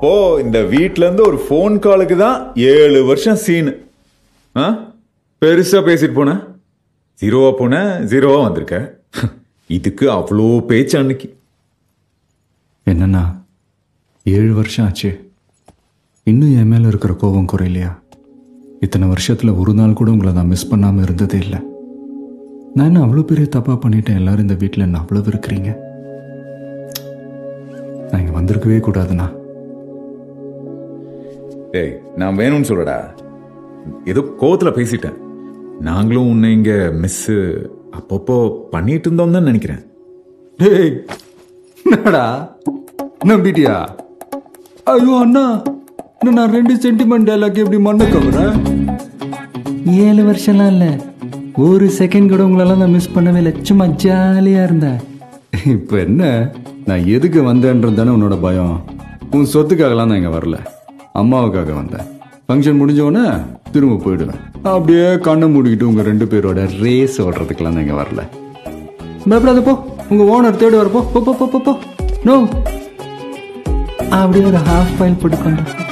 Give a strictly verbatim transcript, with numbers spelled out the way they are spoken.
அப்போ இந்த வீட்ல இருந்து ஒரு போன் காலுக்கு தான் ஏழு வருஷம் சீனு. பெருசா பேசிட்டு போன, ஜீரோவா போன, ஜீரோவா வந்திருக்க. இதுக்கு அவ்வளோ பேச்சு அன்னைக்கு. என்னன்னா ஏழு வருஷம் ஆச்சு, இன்னும் என் மேல இருக்கிற கோபம் குறையிலையா? இத்தனை வருஷத்துல ஒரு நாள் கூட உங்களை நான் மிஸ் பண்ணாம இருந்ததே இல்லை. நான் என்ன அவ்வளோ பெரிய தப்பா பண்ணிட்டேன்? எல்லாரும் இந்த வீட்டில் என்ன அவ்வளவு இருக்கிறீங்க? நான் இங்க வந்திருக்கவே கூடாதுண்ணா. டேய், நான் வேணும்னு சொல்லடா, ஏதோ கோவத்துல பேசிட்டேன். நாங்களும் உன்னை இங்க மிஸ் அப்பப்போ பண்ணிட்டு இருந்தோம் தான் நினைக்கிறேன். டேய் என்னடா நம்பிட்டியா? ஐயோ அண்ணா, நான் ரெண்டு சென்டிமெண்ட் டைலாக் எப்படி மண்ணு கவறேன்? ஏழு வருஷம்லாம் இல்லை, ஒரு செகண்ட் கூட உங்களெல்லாம் நான் மிஸ் பண்ணவே இல்லை. சும்மா ஜாலியா இருந்தேன். இப்போ என்ன, நான் எதுக்கு வந்தேன்றது தானே உன்னோட பயம்? உன் சொத்துக்காகலாம் நான் இங்கே வரல, அம்மாவுக்காக வந்தேன். ஃபங்க்ஷன் முடிஞ்சோடனே திரும்ப போயிடுவேன். அப்படியே கண்ணை மூடிக்கிட்டு உங்கள் ரெண்டு பேரோட ரேஸ் ஓடுறதுக்கெல்லாம் நான் இங்கே வரல. பயப்படாத போ, உங்கள் ஓனர் தேடி வரப்போ. போ போ போ போ. நோ, அப்படியே ஒரு ஹாஃப் பாயில் போட்டுக்கொண்டேன்.